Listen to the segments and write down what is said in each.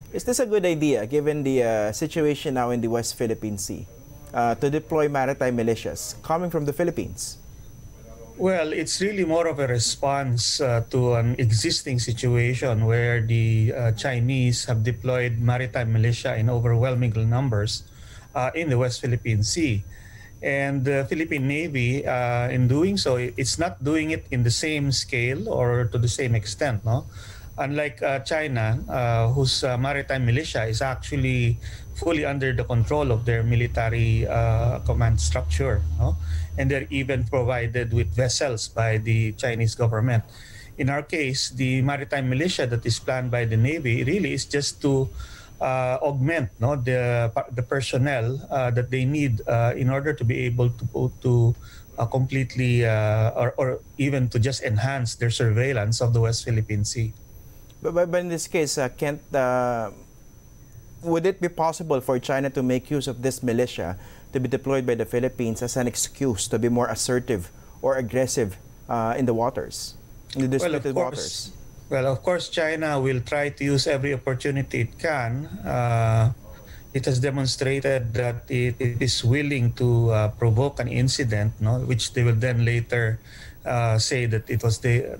Is this a good idea, given the situation now in the West Philippine Sea, to deploy maritime militias coming from the Philippines? Well, it's really more of a response to an existing situation where the Chinese have deployed maritime militia in overwhelming numbers in the West Philippine Sea. And the Philippine Navy, in doing so, it's not doing it in the same scale or to the same extent, no? Unlike China, whose maritime militia is actually fully under the control of their military command structure, no? And they're even provided with vessels by the Chinese government. In our case, the maritime militia that is planned by the Navy really is just to augment, no, the personnel that they need in order to be able to completely or even to just enhance their surveillance of the West Philippine Sea. But in this case, Kent, would it be possible for China to make use of this militia to be deployed by the Philippines as an excuse to be more assertive or aggressive in the waters, in the disputed waters? Well, of course, China will try to use every opportunity it can. It has demonstrated that it is willing to provoke an incident, no, which they will then later say that it was the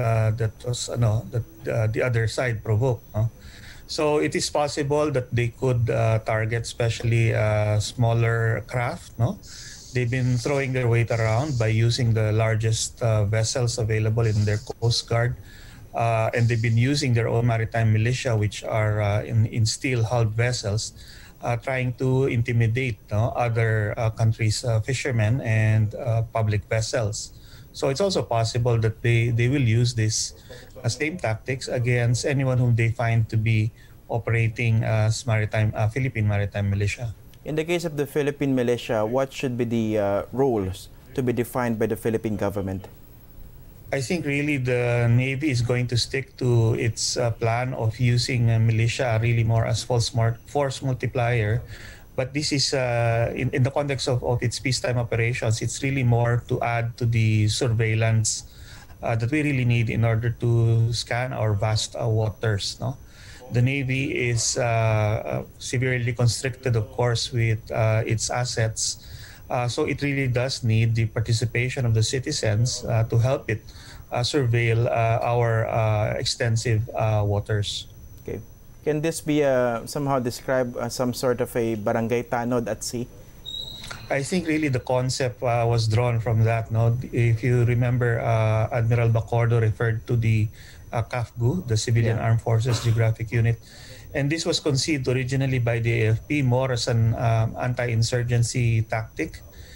other side provoked. No? So it is possible that they could target especially smaller craft. No, they've been throwing their weight around by using the largest vessels available in their Coast Guard. And they've been using their own maritime militia, which are in steel-hulled vessels, trying to intimidate, no, other countries' fishermen and public vessels. So it's also possible that they will use this same tactics against anyone whom they find to be operating as Philippine maritime militia. In the case of the Philippine militia, what should be the roles to be defined by the Philippine government? I think really the Navy is going to stick to its plan of using militia really more as force multiplier. But this is, in the context of its peacetime operations, it's really more to add to the surveillance that we really need in order to scan our vast waters. No? The Navy is severely constricted, of course, with its assets. So it really does need the participation of the citizens to help it surveil our extensive waters. Okay. Can this be somehow described as some sort of a barangay tanod at sea? I think really the concept was drawn from that. No, if you remember, Admiral Bacordo referred to the CAFGU, the Civilian Armed Forces Geographic Unit, and this was conceived originally by the AFP more as an anti-insurgency tactic.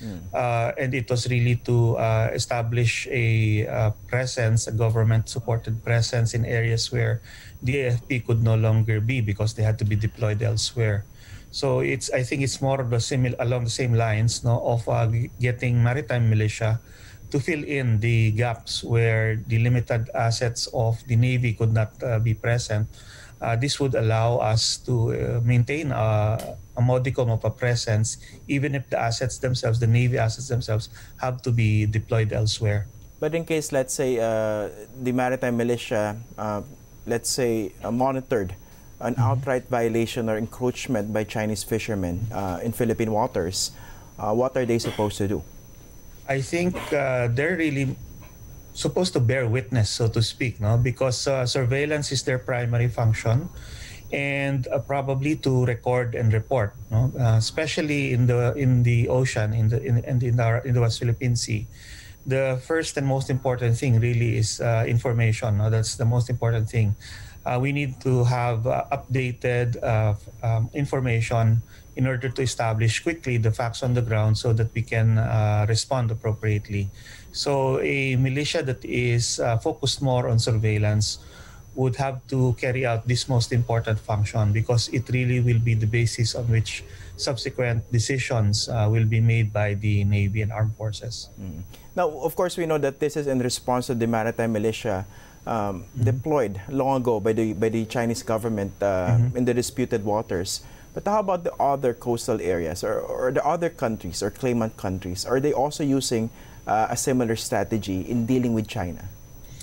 And it was really to establish a presence, a government-supported presence in areas where the AFP could no longer be because they had to be deployed elsewhere. So I think it's more of along the same lines, no, of getting maritime militia to fill in the gaps where the limited assets of the Navy could not be present. This would allow us to maintain a modicum of a presence, even if the assets themselves, the Navy assets themselves, have to be deployed elsewhere. But in case, let's say, the maritime militia, let's say, monitored an outright violation or encroachment by Chinese fishermen in Philippine waters, what are they supposed to do? I think they're really supposed to bear witness, so to speak, no? Because surveillance is their primary function, and probably to record and report, no? Especially in the ocean, in the West Philippine Sea. The first and most important thing really is information. No? That's the most important thing. We need to have updated information in order to establish quickly the facts on the ground so that we can respond appropriately. So a militia that is focused more on surveillance would have to carry out this most important function because it really will be the basis on which subsequent decisions will be made by the Navy and Armed Forces. Now, of course, we know that this is in response to the maritime militia deployed long ago by the Chinese government in the disputed waters. But how about the other coastal areas or the other countries or claimant countries? Are they also using a similar strategy in dealing with China?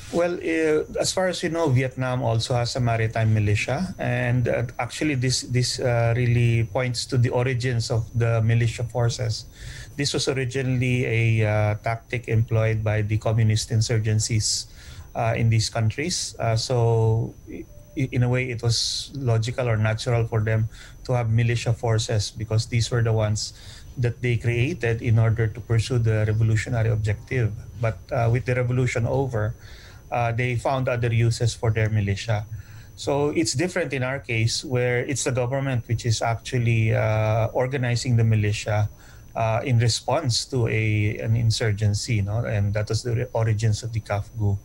Well, as far as you know, Vietnam also has a maritime militia, and actually, this really points to the origins of the militia forces. This was originally a tactic employed by the communist insurgencies in these countries. In a way, it was logical or natural for them to have militia forces because these were the ones that they created in order to pursue the revolutionary objective. But with the revolution over, they found other uses for their militia. So it's different in our case, where it's the government which is actually organizing the militia in response to an insurgency, and that was the origins of the CAFGU.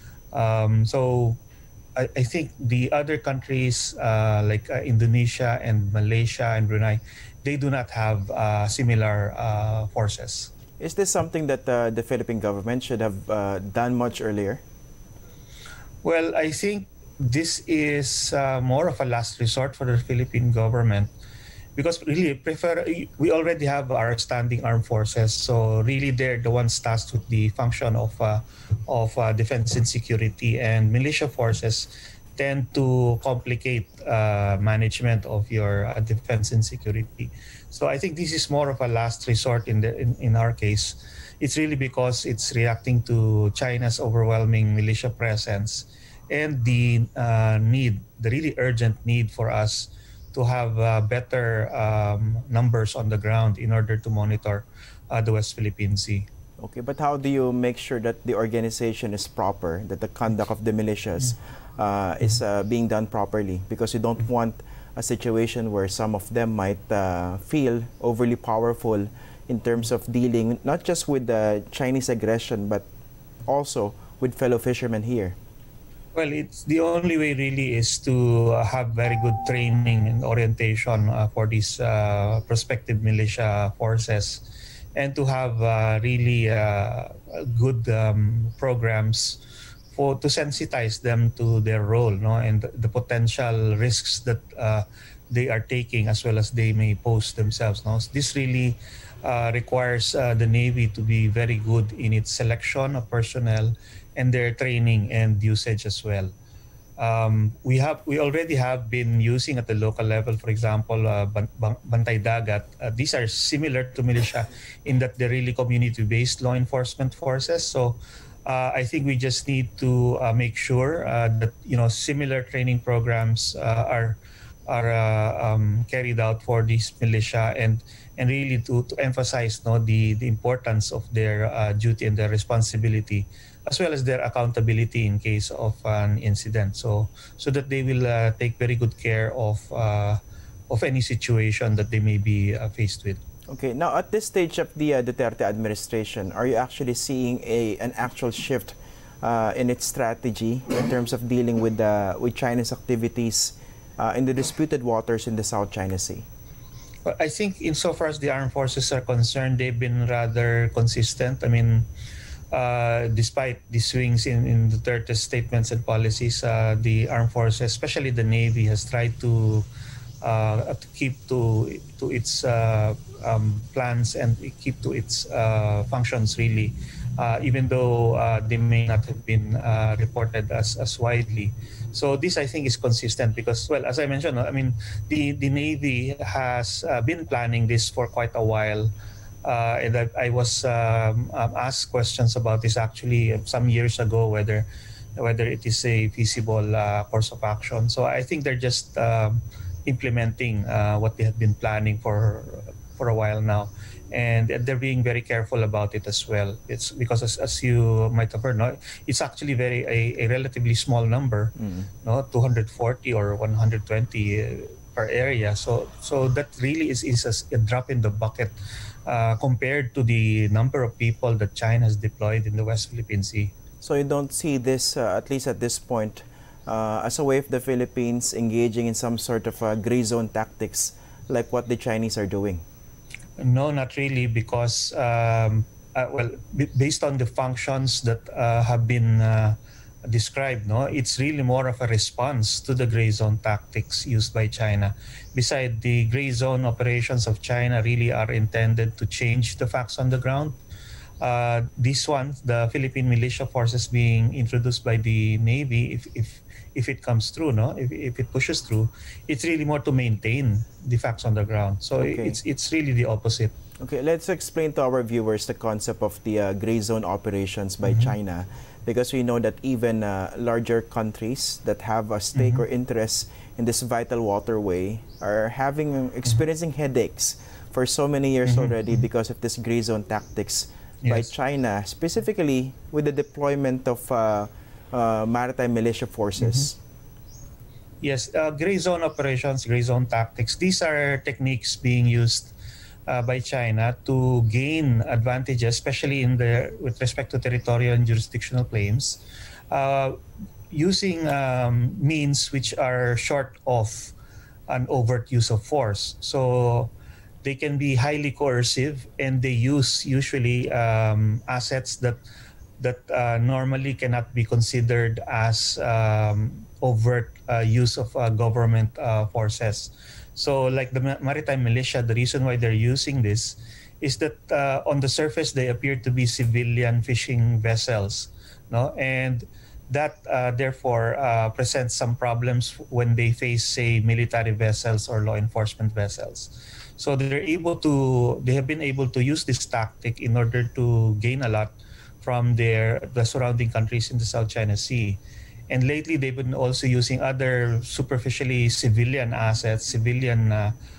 So I think the other countries like Indonesia and Malaysia and Brunei, they do not have similar forces. Is this something that the Philippine government should have done much earlier? Well, I think this is more of a last resort for the Philippine government because really we already have our standing armed forces, so really they're the ones tasked with the function of defense and security, and militia forces tend to complicate management of your defense and security. So I think this is more of a last resort in our case. It's really because it's reacting to China's overwhelming militia presence and the really urgent need for us to have better numbers on the ground in order to monitor the West Philippine Sea. Okay, but how do you make sure that the organization is proper, that the conduct of the militias is being done properly? Because you don't want a situation where some of them might feel overly powerful in terms of dealing not just with the Chinese aggression, but also with fellow fishermen here. Well, it's the only way really is to have very good training and orientation for these prospective militia forces, and to have really good programs to sensitize them to their role, and the potential risks that they are taking as well as they may pose themselves. So this really requires the Navy to be very good in its selection of personnel and their training and usage as well. We already have been using at the local level, for example, Bantay Dagat. These are similar to militia in that they're really community-based law enforcement forces. So I think we just need to make sure that similar training programs are carried out for these militia, and really to emphasize the importance of their duty and their responsibility, as well as their accountability in case of an incident, so that they will take very good care of any situation that they may be faced with. Okay, now at this stage of the Duterte administration, are you actually seeing an actual shift in its strategy in terms of dealing with China's activities in the disputed waters in the South China Sea? Well, I think insofar as the armed forces are concerned, they've been rather consistent. I mean, despite the swings in Duterte's statements and policies, the armed forces, especially the Navy, has tried to keep to its plans and keep to its functions, really, even though they may not have been reported as widely. So this, I think, is consistent because, well, as I mentioned, I mean, the Navy has been planning this for quite a while. And I was asked questions about this actually some years ago, whether it is a feasible course of action. So I think they're just implementing what they have been planning for a while now, and they're being very careful about it as well. It's because as you might have heard, it's actually a relatively small number, 240 or 120 per area. So that really is a drop in the bucket compared to the number of people that China has deployed in the West Philippine Sea. So you don't see this, at least at this point, as a way of the Philippines engaging in some sort of gray zone tactics like what the Chinese are doing? No, not really, because based on the functions that have been described, it's really more of a response to the gray zone tactics used by China. Besides, the gray zone operations of China really are intended to change the facts on the ground. This one, the Philippine militia forces being introduced by the Navy, if it comes through, no, if it pushes through, it's really more to maintain the facts on the ground. So Okay. it's really the opposite. Okay, let's explain to our viewers the concept of the gray zone operations by China, because we know that even larger countries that have a stake or interest in this vital waterway are experiencing headaches for so many years already because of this gray zone tactics by Yes. China, specifically with the deployment of maritime militia forces. Yes, gray zone operations, gray zone tactics, these are techniques being used by China to gain advantages, especially with respect to territorial and jurisdictional claims, uh, using means which are short of an overt use of force. So they can be highly coercive, and they use usually assets that normally cannot be considered as overt use of government forces. So, like the maritime militia, the reason why they're using this is that on the surface they appear to be civilian fishing vessels, no, and that therefore presents some problems when they face, say, military vessels or law enforcement vessels. So they have been able to use this tactic in order to gain a lot from the surrounding countries in the South China Sea. And lately, they've been also using other superficially civilian assets, civilian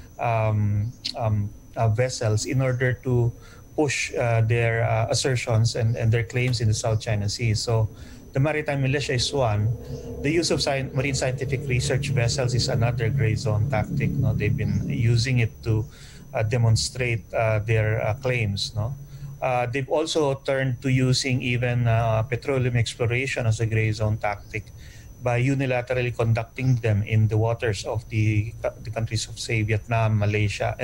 vessels, in order to push their assertions and their claims in the South China Sea. So the maritime militia is one. The use of marine scientific research vessels is another gray zone tactic. No? They've been using it to demonstrate their claims. No? They've also turned to using even petroleum exploration as a gray zone tactic by unilaterally conducting them in the waters of the countries of, say, Vietnam, Malaysia,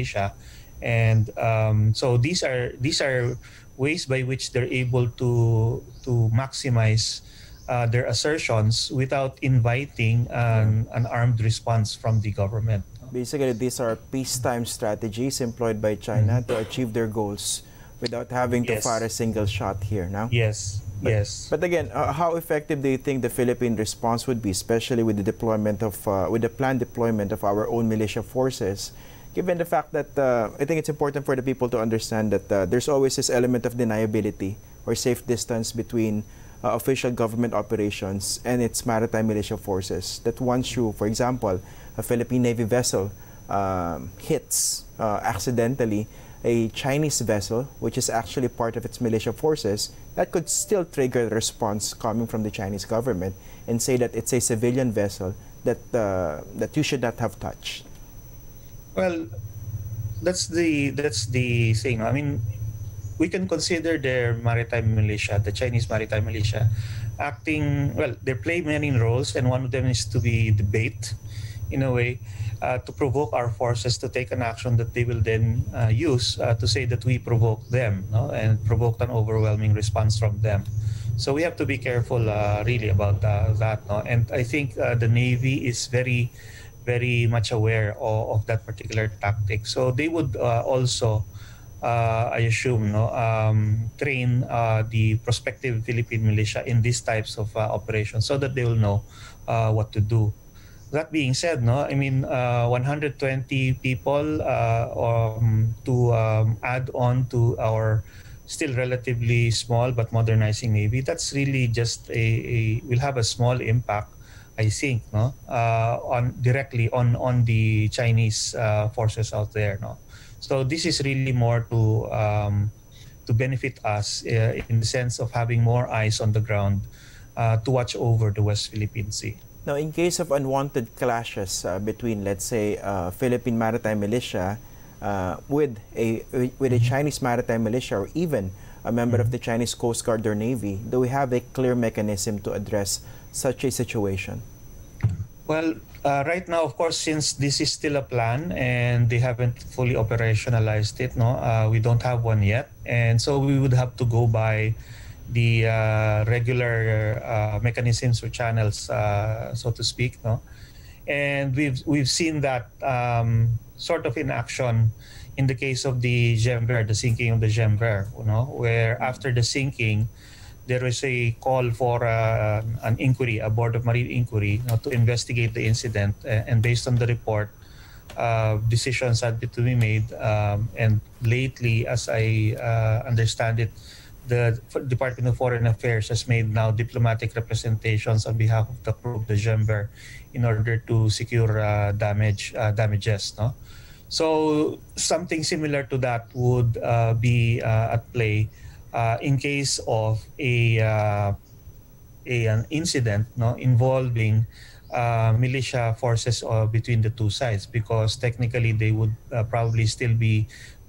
and so these are ways by which they're able to maximize their assertions without inviting an armed response from the government. Basically, these are peacetime strategies employed by China to achieve their goals without having to Yes. fire a single shot here now. Yes, yes. But again, how effective do you think the Philippine response would be, especially with the deployment of, with the planned deployment of our own militia forces, given the fact that I think it's important for the people to understand that there's always this element of deniability or safe distance between official government operations and its maritime militia forces. That once you, for example, a Philippine Navy vessel hits accidentally a Chinese vessel, which is actually part of its militia forces, that could still trigger a response coming from the Chinese government and say that it's a civilian vessel that you should not have touched. Well, that's the thing. I mean, we can consider their maritime militia, the Chinese maritime militia, acting well. They play many roles, and one of them is to be the bait, in a way, to provoke our forces to take an action that they will then use to say that we provoked them, no? And provoked an overwhelming response from them. So we have to be careful, really, about that. No? And I think the Navy is very, very much aware of that particular tactic. So they would also, I assume, no, train the prospective Philippine militia in these types of operations so that they will know what to do. That being said, no, I mean, 120 people to add on to our still relatively small but modernizing Navy, that's really just will have a small impact, I think, no, directly on the Chinese forces out there, no. So this is really more to benefit us in the sense of having more eyes on the ground to watch over the West Philippine Sea. Now, in case of unwanted clashes between, let's say, Philippine maritime militia with a Chinese maritime militia, or even a member of the Chinese Coast Guard or Navy, do we have a clear mechanism to address such a situation? Well, right now, of course, since this is still a plan and they haven't fully operationalized it, no, we don't have one yet, and so we would have to go by the regular mechanisms or channels, so to speak, no. And we've seen that sort of in action in the case of the Gemver, the sinking of the Gemver, where after the sinking, there was a call for an inquiry, a board of marine inquiry, to investigate the incident. And based on the report, decisions had to be made. And lately, as I understand it, the Department of Foreign Affairs has made now diplomatic representations on behalf of the crew of the Gemver in order to secure damages. No? So something similar to that would be at play in case of an incident involving militia forces between the two sides, because technically they would probably still be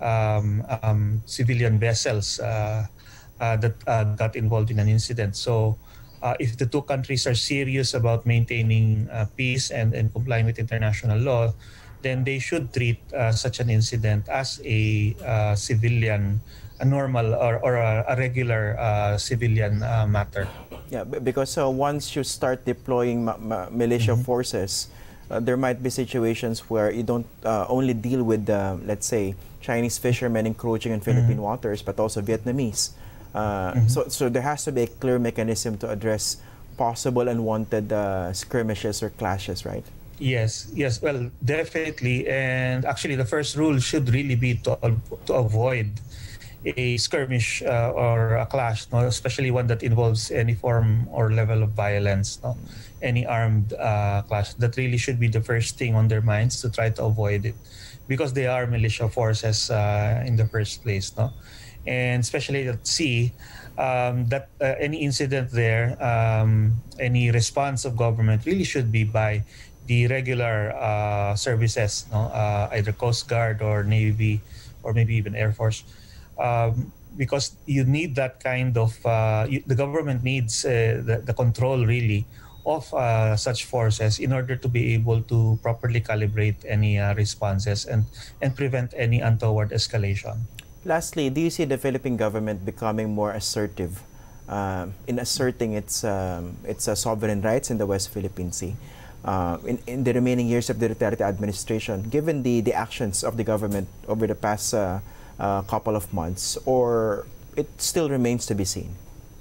civilian vessels that got involved in an incident. So if the two countries are serious about maintaining peace and complying with international law, then they should treat such an incident as a civilian, a normal or a regular civilian matter. Yeah, because once you start deploying militia forces, there might be situations where you don't only deal with, let's say, Chinese fishermen encroaching in Philippine waters, but also Vietnamese. So there has to be a clear mechanism to address possible unwanted skirmishes or clashes, right? Yes. Well, definitely. And actually, the first rule should really be to avoid a skirmish or a clash, especially one that involves any form or level of violence, any armed clash. That really should be the first thing on their minds, to try to avoid it, because they are militia forces in the first place. And especially at sea, that any incident there, any response of government really should be by the regular services, either Coast Guard or Navy or maybe even Air Force, because you need that kind of, the government needs the control really of such forces in order to be able to properly calibrate any responses and prevent any untoward escalation. Lastly, do you see the Philippine government becoming more assertive in asserting its sovereign rights in the West Philippine Sea in the remaining years of the Duterte administration, given the actions of the government over the past couple of months, or it still remains to be seen?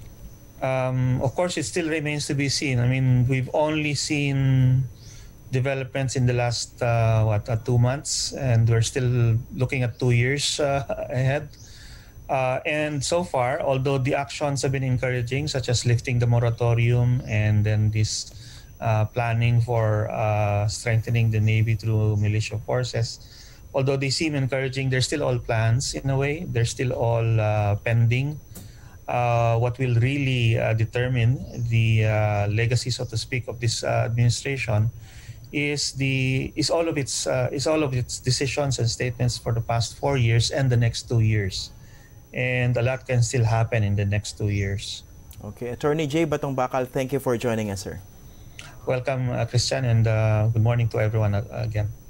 Of course, it still remains to be seen. I mean, we've only seen developments in the last 2 months, and we're still looking at 2 years ahead. And so far, although the actions have been encouraging, such as lifting the moratorium and then this planning for strengthening the Navy through militia forces, although they seem encouraging, they're still all plans in a way. They're still all pending. What will really determine the legacy, so to speak, of this administration is all of its decisions and statements for the past 4 years and the next 2 years, and a lot can still happen in the next 2 years. Okay, Attorney Jay Batong-Bakal, thank you for joining us, sir. Welcome, Christian, and good morning to everyone again.